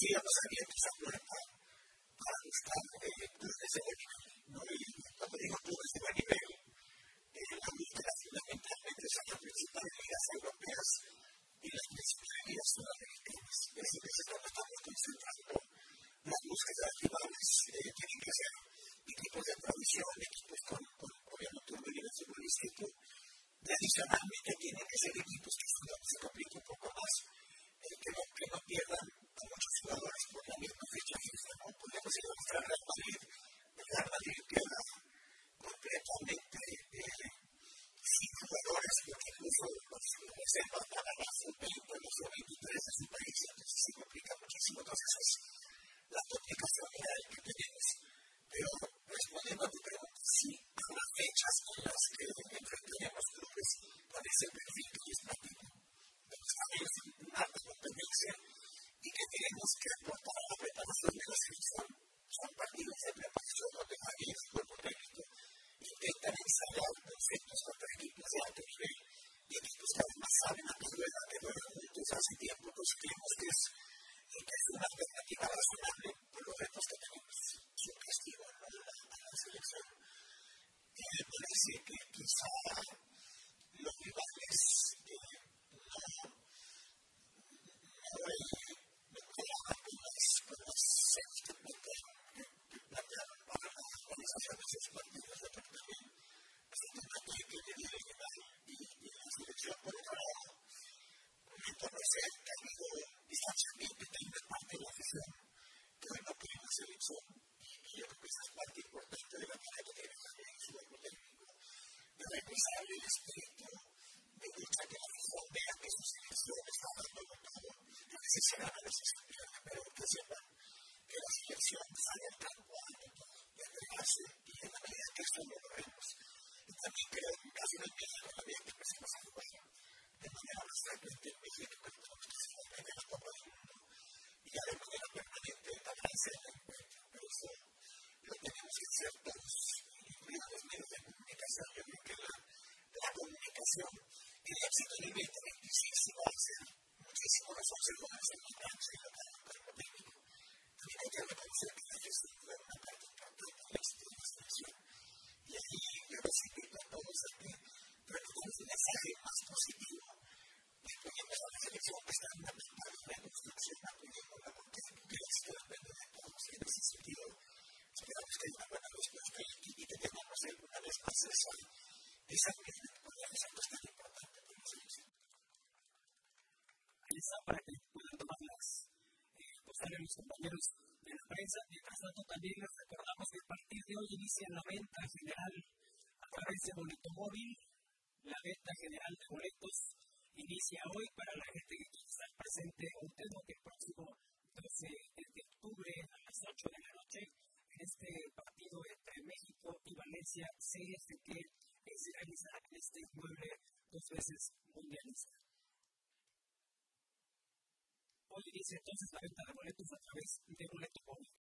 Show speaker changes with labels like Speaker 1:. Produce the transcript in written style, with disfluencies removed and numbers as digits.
Speaker 1: hemos abierto esa puerta para buscar clubes de buen nivel, ¿no? Y cuando digo clubes de buen nivel, la búsqueda fundamentalmente son las principales ligas europeas y las principales ligas sudamericanas. Es donde estamos concentrando las búsquedas rivales. Tienen que ser equipos de tradición, equipos con obviamente un nivel futbolístico. Y adicionalmente tienen que ser equipos que se compliquen un poco más, que no pierdan a muchos jugadores por la misma fecha fija, ¿no? Podemos ir a mostrar al Real Madrid, el Real Madrid queda completamente sin jugadores, porque incluso los reservas para la sub-20 o la sub-23 de su país, entonces se complica muchísimo. Entonces es la complicación real que tenemos. Pero respondiendo a tu pregunta, sí, habrá fechas en las que enfrentaremos clubes con ese perfil que es nativo. También es una alta competencia y que tenemos que aportar a la preparación de la selección. Son partidos de preparación donde Javier y su cuerpo técnico intentan ensayar conceptos contra equipos de alto nivel y equipos que además saben a qué juegan juntos hace tiempo. Pues creemos que es una alternativa razonable por los retos que tenemos. Es un castigo a la selección. Y me parece que quizá los rivales
Speaker 2: para que puedan tomar las postales los compañeros de la prensa. Mientras tanto, también les recordamos que a partir de hoy inicia la venta general a través de boleto móvil. La venta general de boletos inicia hoy para la gente que quiera estar presente en un tema que el próximo 12 de octubre a las 8 de la noche en este partido entre México y Valencia CFT se realiza este inmueble 2 veces mundialista. Hoy inicia entonces la venta de boletos a través de boleto móvil.